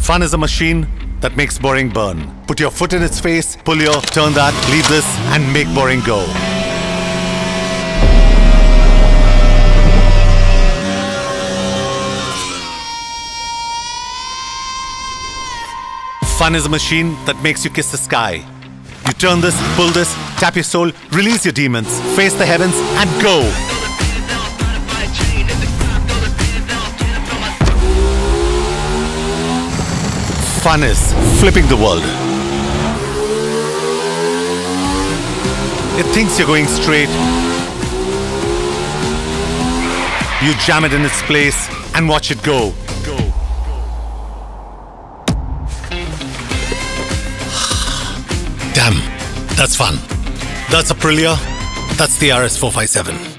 Fun is a machine that makes boring burn. Put your foot in its face, pull your, turn that, leave this, and make boring go. Fun is a machine that makes you kiss the sky. You turn this, pull this, tap your soul, release your demons, face the heavens, and go. Fun is flipping the world. It thinks you're going straight. You jam it in its place and watch it go. Damn, that's fun. That's Aprilia. That's the RS457.